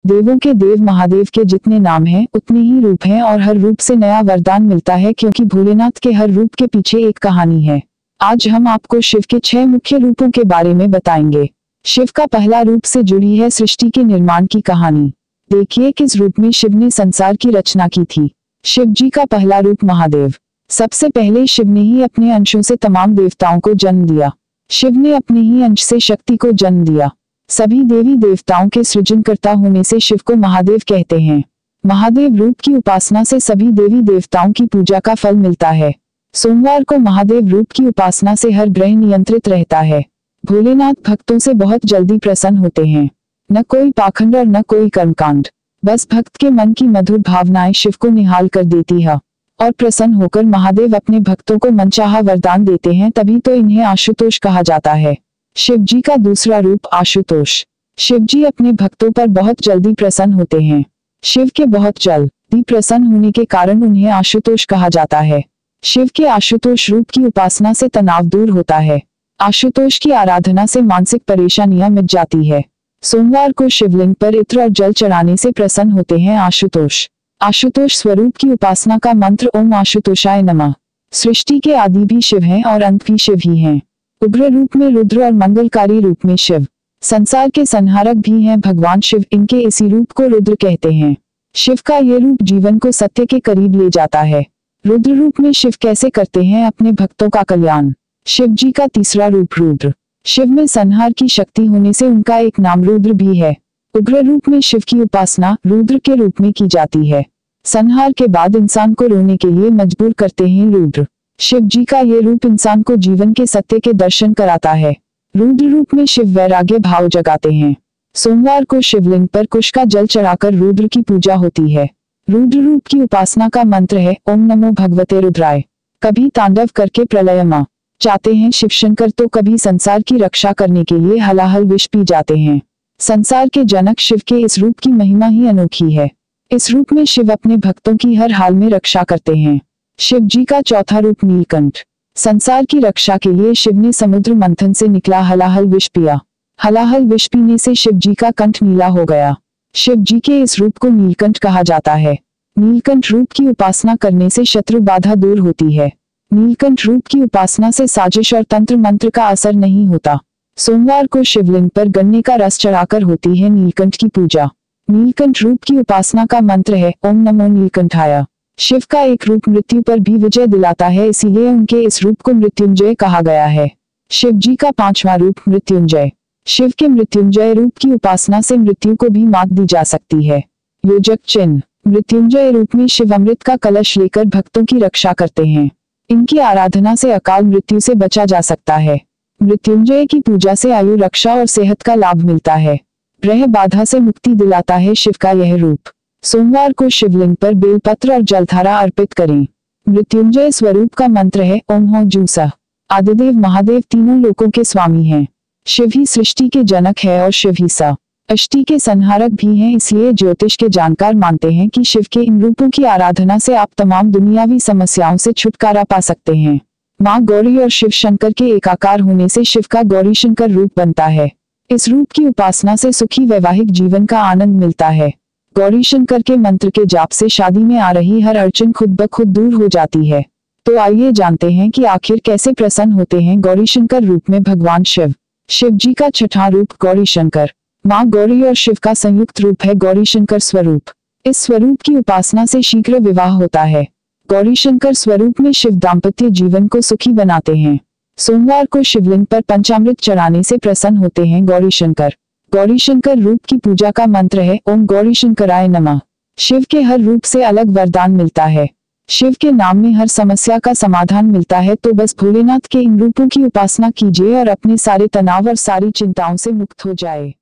देवों के देव महादेव के जितने नाम हैं उतने ही रूप हैं और हर रूप से नया वरदान मिलता है, क्योंकि भोलेनाथ के हर रूप के पीछे एक कहानी है। आज हम आपको शिव के 6 मुख्य रूपों के बारे में बताएंगे। शिव का पहला रूप से जुड़ी है सृष्टि के निर्माण की कहानी। देखिए किस रूप में शिव ने संसार की रचना की थी। शिव जी का पहला रूप महादेव। सबसे पहले शिव ने ही अपने अंशों से तमाम देवताओं को जन्म दिया। शिव ने अपने ही अंश से शक्ति को जन्म दिया। सभी देवी देवताओं के सृजनकर्ता होने से शिव को महादेव कहते हैं। महादेव रूप की उपासना से सभी देवी देवताओं की पूजा का फल मिलता है। सोमवार को महादेव रूप की उपासना से हर ग्रह नियंत्रित रहता है। भोलेनाथ भक्तों से बहुत जल्दी प्रसन्न होते हैं। न कोई पाखंड और न कोई कर्मकांड, बस भक्त के मन की मधुर भावनाएं शिव को निहाल कर देती है और प्रसन्न होकर महादेव अपने भक्तों को मनचाहा वरदान देते हैं, तभी तो इन्हें आशुतोष कहा जाता है। शिव जी का दूसरा रूप आशुतोष। शिव जी अपने भक्तों पर बहुत जल्दी प्रसन्न होते हैं। शिव के बहुत जल्दी प्रसन्न होने के कारण उन्हें आशुतोष कहा जाता है। शिव के आशुतोष रूप की उपासना से तनाव दूर होता है। आशुतोष की आराधना से मानसिक परेशानियां मिट जाती है। सोमवार को शिवलिंग पर इत्र और जल चढ़ाने से प्रसन्न होते हैं आशुतोष। आशुतोष स्वरूप की उपासना का मंत्र ओम आशुतोषाय नमः। सृष्टि के आदि भी शिव हैं और अंत भी शिव ही हैं। उग्र रूप में रुद्र और मंगलकारी रूप में शिव। संसार के संहारक भी हैं भगवान शिव, इनके इसी रूप को रुद्र कहते हैं। शिव का ये रूप जीवन को सत्य के करीब ले जाता है। रुद्र रूप में शिव कैसे करते हैं अपने भक्तों का कल्याण। शिव जी का तीसरा रूप रुद्र। शिव में संहार की शक्ति होने से उनका एक नाम रुद्र भी है। उग्र रूप में शिव की उपासना रुद्र के रूप में की जाती है। संहार के बाद इंसान को रोने के लिए मजबूर करते हैं रुद्र। शिव जी का ये रूप इंसान को जीवन के सत्य के दर्शन कराता है। रुद्र रूप में शिव वैराग्य भाव जगाते हैं। सोमवार को शिवलिंग पर कुश का जल चढ़ाकर रुद्र की पूजा होती है। रुद्र रूप की उपासना का मंत्र है ओम नमो भगवते रुद्राय। कभी तांडव करके प्रलय मा चाहते हैं शिव शंकर, तो कभी संसार की रक्षा करने के लिए हलाहल विष पी जाते हैं। संसार के जनक शिव के इस रूप की महिमा ही अनोखी है। इस रूप में शिव अपने भक्तों की हर हाल में रक्षा करते हैं। शिव जी का चौथा रूप नीलकंठ। संसार की रक्षा के लिए शिव ने समुद्र मंथन से निकला हलाहल विष पिया। हलाहल विष पीने से शिव जी का कंठ नीला हो गया। शिव जी के इस रूप को नीलकंठ कहा जाता है। नीलकंठ रूप की उपासना करने से शत्रु बाधा दूर होती है। नीलकंठ रूप की उपासना से साजिश और तंत्र मंत्र का असर नहीं होता। सोमवार को शिवलिंग पर गन्ने का रस चढ़ाकर होती है नीलकंठ की पूजा। नीलकंठ रूप की उपासना का मंत्र है ओम नमो नीलकंठाय। शिव का एक रूप मृत्यु पर भी विजय दिलाता है, इसीलिए उनके इस रूप को मृत्युंजय कहा गया है। शिव जी का पांचवा रूप मृत्युंजय। शिव के मृत्युंजय रूप की उपासना से मृत्यु को भी मात दी जा सकती है। योजक चिन्ह। मृत्युंजय रूप में शिव अमृत का कलश लेकर भक्तों की रक्षा करते हैं। इनकी आराधना से अकाल मृत्यु से बचा जा सकता है। मृत्युंजय की पूजा से आयु रक्षा और सेहत का लाभ मिलता है। ग्रह बाधा से मुक्ति दिलाता है शिव का यह रूप। सोमवार को शिवलिंग पर बेलपत्र और जलधारा अर्पित करें। मृत्युंजय स्वरूप का मंत्र है ओम हो जूसा। आदिदेव महादेव तीनों लोकों के स्वामी हैं। शिव ही सृष्टि के जनक है और शिव ही सा अष्टि के संहारक भी हैं, इसलिए ज्योतिष के जानकार मानते हैं कि शिव के इन रूपों की आराधना से आप तमाम दुनियावी समस्याओं से छुटकारा पा सकते हैं। माँ गौरी और शिव शंकर के एकाकार होने से शिव का गौरी शंकर रूप बनता है। इस रूप की उपासना से सुखी वैवाहिक जीवन का आनंद मिलता है। गौरी शंकर के मंत्र के जाप से शादी में आ रही हर अड़चन खुद ब खुद दूर हो जाती है। तो आइए जानते हैं कि आखिर कैसे प्रसन्न होते हैं गौरी शंकर रूप में भगवान शिव। शिव जी का छठा रूप गौरी शंकर। माँ गौरी और शिव का संयुक्त रूप है गौरी शंकर स्वरूप। इस स्वरूप की उपासना से शीघ्र विवाह होता है। गौरी शंकर स्वरूप में शिव दाम्पत्य जीवन को सुखी बनाते हैं। सोमवार को शिवलिंग पर पंचामृत चढ़ाने से प्रसन्न होते हैं गौरी शंकर। गौरी शंकर रूप की पूजा का मंत्र है ओम गौरी शंकराय नमः। शिव के हर रूप से अलग वरदान मिलता है। शिव के नाम में हर समस्या का समाधान मिलता है, तो बस भोलेनाथ के इन रूपों की उपासना कीजिए और अपने सारे तनाव और सारी चिंताओं से मुक्त हो जाए।